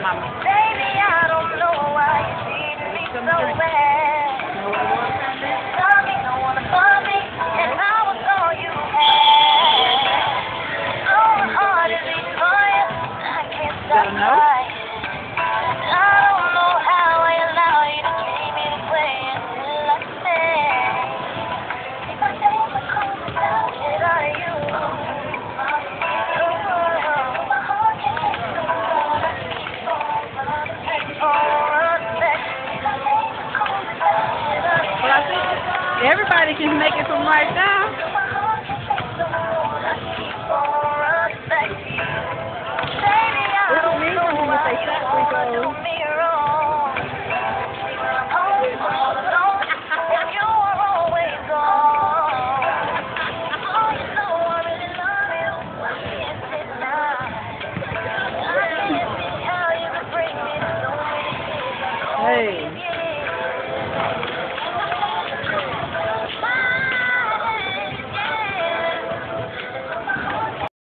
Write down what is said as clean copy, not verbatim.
mama. Baby, I don't know why you treat me so bad. Love me, don't wanna love me, and I was all you had. So my heart is beating for you, I can't stop crying. I don't know how I allow you to treat me this way until I say, if I say my clothes without it, are you? My heart can't take it no more. Well, I think everybody can make it from right now. What do you mean when you say that we go? Hey.